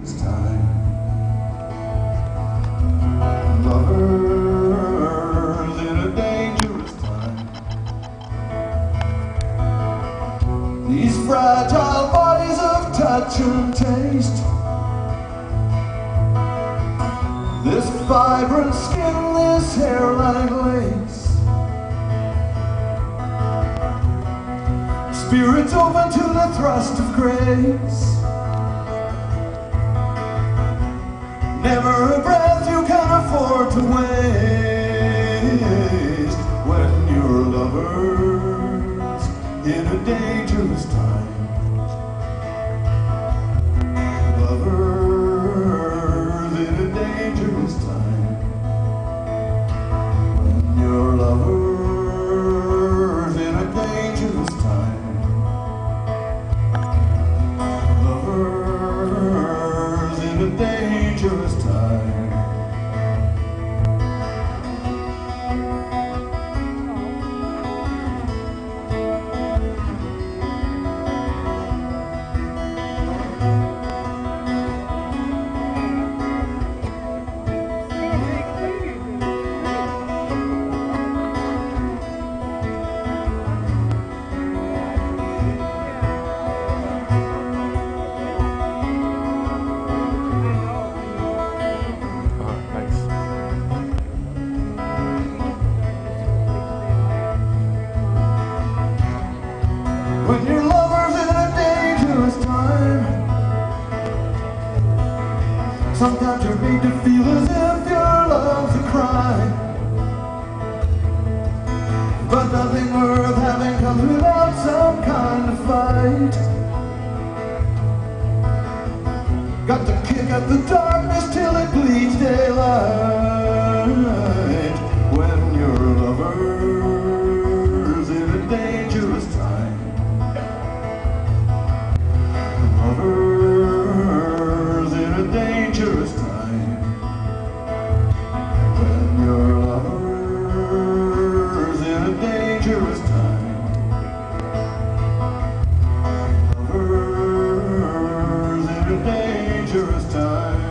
time. Lovers in a dangerous time. These fragile bodies of touch and taste, this vibrant skin, this hair like lace, spirits open to the thrust of grace. Never a breath you can afford to waste when you're lovers in a dangerous time. Lovers in a dangerous time. When you're lovers in a dangerous time. Lovers in a dangerous time. When your lover's in a dangerous time, sometimes you're made to feel as if your love's a crime. But nothing worth having comes without some kind of fight. Got to kick at the darkness till it bleeds daylight. When your lover's in a dangerous time. Lovers in a dangerous time. When you're lovers in a dangerous time. Lovers in a dangerous time.